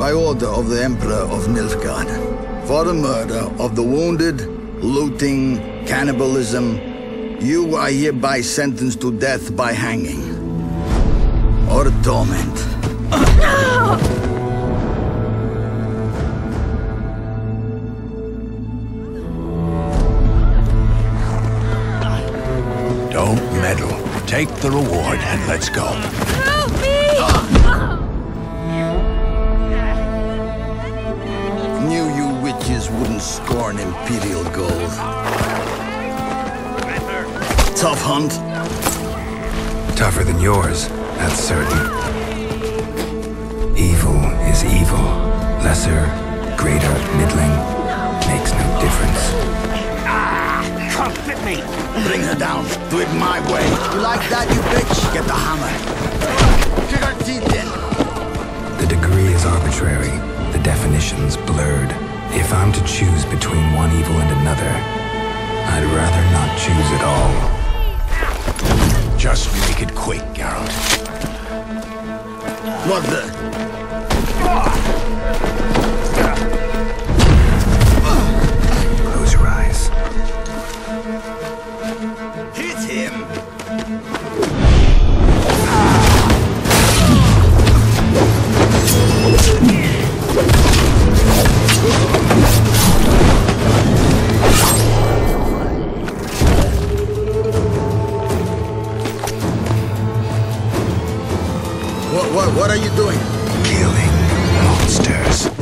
by order of the Emperor of Nilfgaard, for the murder of the wounded, looting, cannibalism, you are hereby sentenced to death by hanging. Or torment. Don't meddle. Take the reward and let's go. Help me! Knew you witches wouldn't scorn Imperial gold. Tough hunt. Tougher than yours, that's certain. Evil is evil. Lesser, greater, middling, makes no difference. Can't fit me! Bring her down. Do it my way. You like that, you bitch? Get the hammer. Kick her teeth in. The degree is arbitrary, the definition's blurred. If I'm to choose between one evil and another, I'd rather not choose at all. Just make it quick, Geralt. What the? Close your eyes. Hit him! What are you doing? Killing monsters.